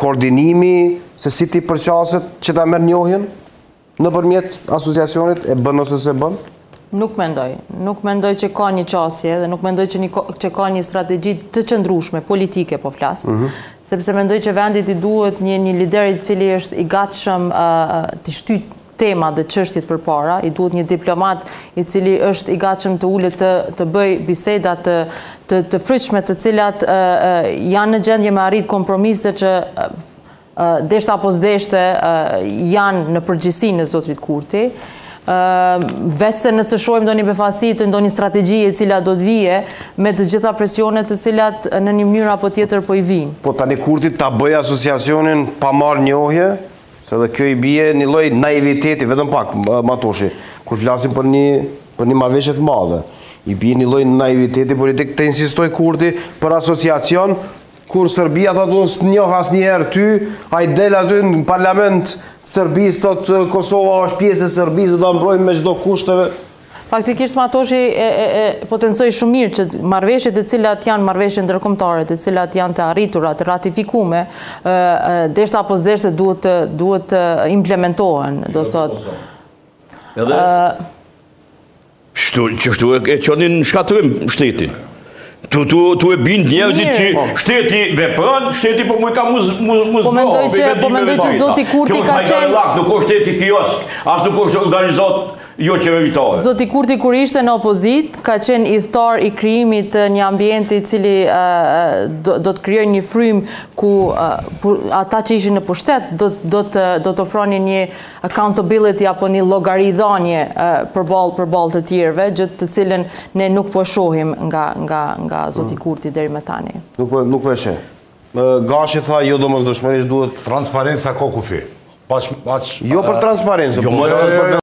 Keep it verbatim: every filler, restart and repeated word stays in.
koordinimi se si ti përqaset që ta merr njohjen nëpërmjet asociacionit e bën ose se bën? Nuk mendoj. Nuk mendoj që ka një qasje dhe nuk mendoj që, një, që ka një strategji të qëndrueshme, politike po flas, mm -hmm. sepse mendoj që vendit i duhet një, një lider i cili është i gatshëm uh, të shtyt tema dhe çështjet përpara, i duhet një diplomat i cili është i gatshëm të ulet të, të bëj biseda të, të, të fryqshme të cilat uh, uh, janë në gjendje me arrit kompromise që uh, uh, deshte apo s'deshte uh, janë në përgjithësi në Zotrit Kurti. Uh, veç se nëse shohim ndonjë befasi të ndonjë strategji e cila do të vije me të gjitha presionet të cilat në një mënyrë apo tjetër po i vijnë. Po tani Kurti ta bëj asociacionin pa marrë njohje, se dhe kjo i bie një lloj naiviteti, vetëm pak Matoshi, kur flasim për një për një marrëveshje të madhe. I bie një lloj naiviteti politik të insistoj Kurti për asociacion, kur Serbia thotë unë s'njoh asnjëherë ty, ai del aty në parlament Serbisë, thotë Kosova është pjesë e Serbisë, do ta mbrojmë me çdo kushteve. Faktikisht Matoshi e, e, e potencoi shumë mirë që marrëveshjet të cilat janë marrëveshje ndërkombëtare, të cilat janë të arritura, të ratifikuara, deshta apo s'deshte duhet të duhet të implementohen, do thotë. Edhe Shtu, që shtu e qonin shkatërim shtetin. Tu, tu, tu e bind njerëzit që shteti vepron, shteti po mu ka muz, muz, muz po mendoj që, po mendoj që Zoti Kurti ka qenë... Nuk është shteti kiosk, as nuk është organizat jo qeveritare. Zoti Kurti kur ishte në opozit, ka qenë idhtar i krijimit të një ambienti i cili uh, do, do të krijojë një frym ku uh, ata që ishin në pushtet do, do të do të ofronin një accountability apo një llogaridhënie uh, përballë përballë të tjerëve, gjë të cilën ne nuk po shohim nga nga nga Zoti Kurti deri më tani. Nuk po nuk po e sheh. Gashi tha jo domosdoshmërisht duhet transparenca ka kufi. Paç paç jo për transparencë, jo po